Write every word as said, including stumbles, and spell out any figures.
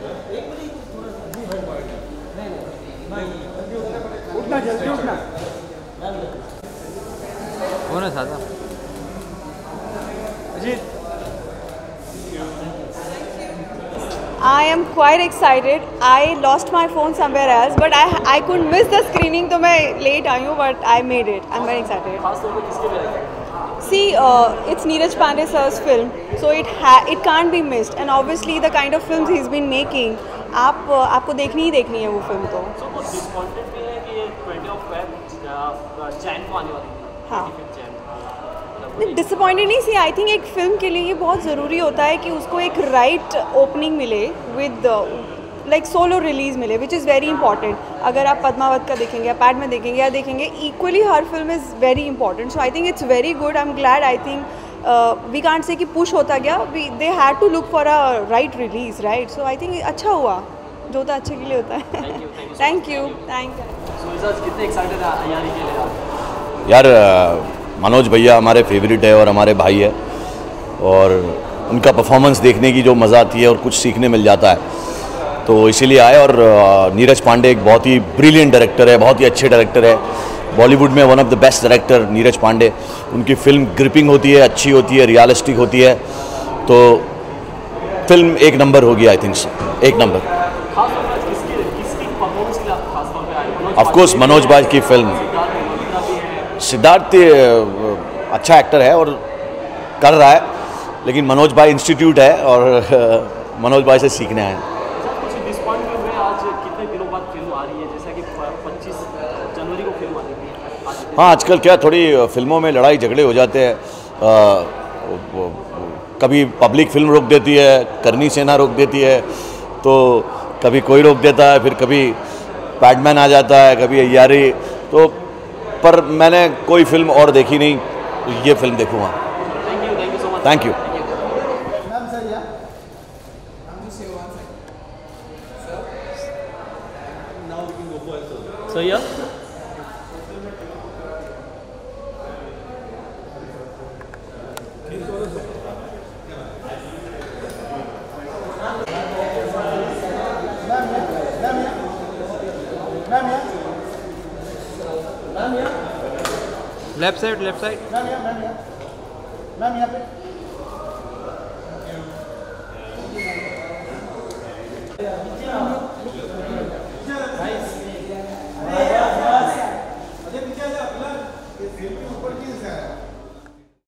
उठना जल्दी उठना। कौन है सादा? I am quite excited. I lost my phone somewhere else, but I I couldn't miss the screening. तो मैं late आई हूँ, but I made it. I'm very excited. See, uh, it's Neeraj Pandey sir's film, so it ha it can't be missed. And obviously, the kind of films he's been making, आप uh, आपको देखनी ही देखनी है वो film तो. So वो disappointed भी है कि ये twentieth of Feb Jan को आने वाली थी. हाँ. डिसअपॉइंटेड नहीं सी। आई थिंक एक फ़िल्म के लिए ये बहुत ज़रूरी होता है कि उसको एक राइट ओपनिंग मिले विद लाइक सोलो रिलीज़ मिले, विच इज़ वेरी इंपॉर्टेंट। अगर आप पद्मावत का देखेंगे या पैड में देखेंगे या देखेंगे, इक्वली हर film is very important. So I think it's very good. I am glad. I think we can't say कि पुश होता गया, we they had to look for a right release, right. So I think अच्छा हुआ, जो होता है अच्छे के लिए होता है। Thank you thank you. यार मनोज भैया हमारे फेवरेट है और हमारे भाई है, और उनका परफॉर्मेंस देखने की जो मज़ा आती है और कुछ सीखने मिल जाता है, तो इसीलिए आए। और नीरज पांडे एक बहुत ही ब्रिलियंट डायरेक्टर है, बहुत ही अच्छे डायरेक्टर है। बॉलीवुड में one of the best director Neeraj Pandey. उनकी फिल्म ग्रिपिंग होती है, अच्छी होती है, रियलिस्टिक होती है, तो फिल्म एक नंबर होगी। आई थिंक एक नंबर। ऑफकोर्स मनोज भाई की फिल्म। सिद्धार्थ अच्छा एक्टर है और कर रहा है, लेकिन मनोज भाई इंस्टीट्यूट है और मनोज भाई से सीखने आए हैं। हाँ, आजकल क्या थोड़ी फिल्मों में लड़ाई झगड़े हो जाते हैं। कभी पब्लिक फिल्म रोक देती है, करनी सेना रोक देती है, तो कभी कोई रोक देता है, फिर कभी पैडमैन आ जाता है, कभी अय्यारी। तो पर मैंने कोई फिल्म और देखी नहीं, ये फिल्म देखूँगा। Thank you. सही है। Left side left side. Ma'am यहाँ मैम यहाँ मैम यहाँ पे। अजय पीछे आ जा। फिलहाल ये फिल्म के ऊपर किस है?